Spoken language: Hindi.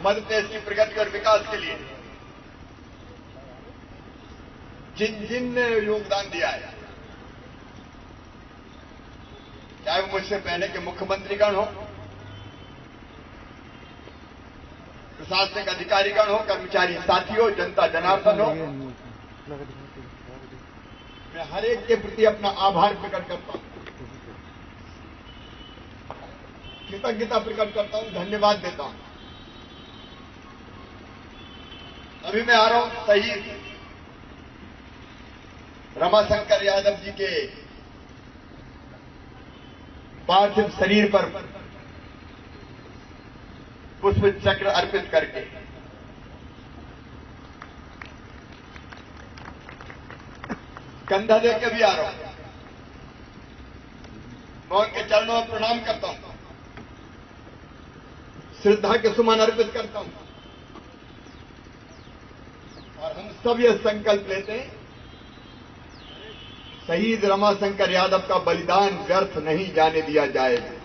मध्य प्रदेश की प्रगति और विकास के लिए जिन जिन ने योगदान दिया है, चाहे वो मुझसे पहले के मुख्यमंत्रीगण हो, प्रशासनिक अधिकारीगण हो, कर्मचारी साथी हो, जनता जनार्दन हो, मैं हर एक के प्रति अपना आभार प्रकट करता हूं, कृतज्ञता प्रकट करता हूं, धन्यवाद देता हूं। अभी मैं आ रहा हूं शहीद रमाशंकर यादव जी के पार्थिव शरीर पर पुष्प चक्र अर्पित करके। कंधा देकर भी आ रहा हूं, मैं उनके चरणों में प्रणाम करता हूं, श्रद्धा के सुमन अर्पित करता हूं और हम सब ये संकल्प लेते हैं, शहीद रमाशंकर यादव का बलिदान व्यर्थ नहीं जाने दिया जाएगा।